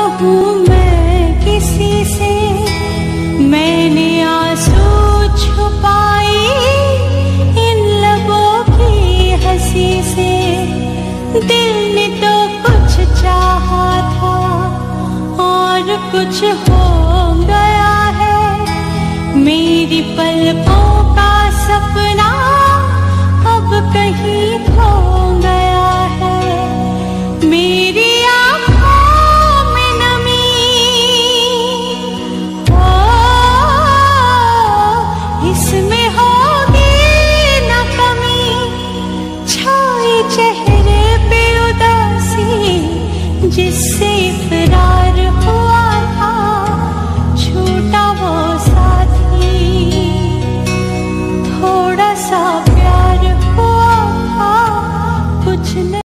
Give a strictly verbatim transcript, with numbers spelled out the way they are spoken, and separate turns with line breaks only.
कहूँ मैं किसी से, मैंने आंसू छुपाए इन लबों की हंसी से। दिल ने तो कुछ चाहा था और कुछ हो गया है। मेरी पलकों का सपना अब कहीं खो गया है। मेरी आँखों में नमी, ओ इसमें होगी न कमी। छाई चेहरे